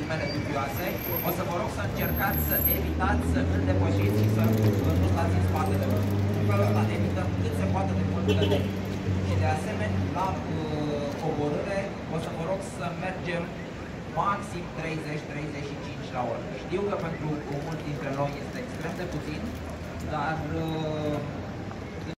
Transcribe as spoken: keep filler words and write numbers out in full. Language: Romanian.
mele dubioase, o să vă rog să încercați să evitați să îl depășiți și să nu stați în spatele lui. În felul ăsta evităm cât se poate de mult căderi. Și de asemenea, la uh, coborâre, o să vă rog să mergem maxim treizeci treizeci și cinci la oră. Știu că pentru mulți dintre noi este extrem de puțin, dar uh,